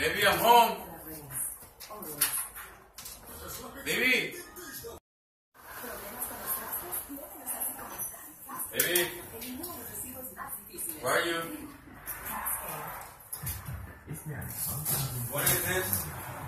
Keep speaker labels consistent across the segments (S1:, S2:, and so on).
S1: Baby, I'm home. Baby. Baby. Where are you? What is this?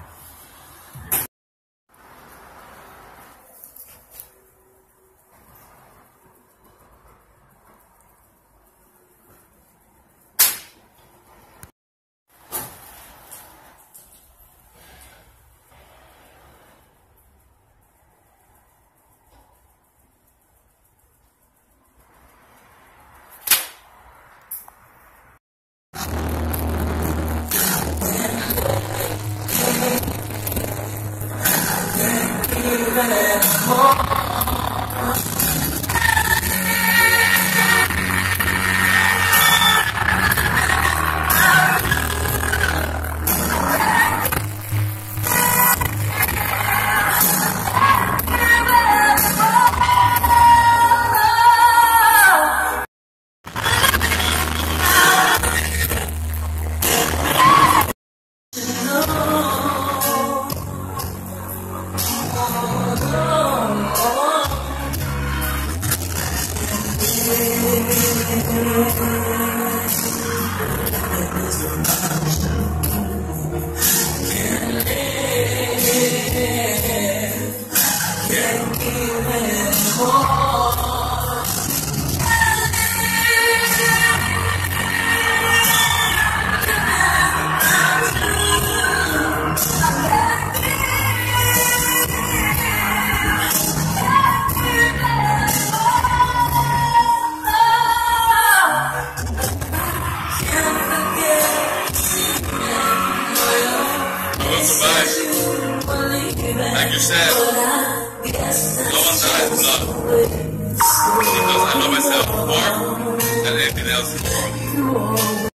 S1: Like you said, no one dies love. Because I love myself more than anything else in the world.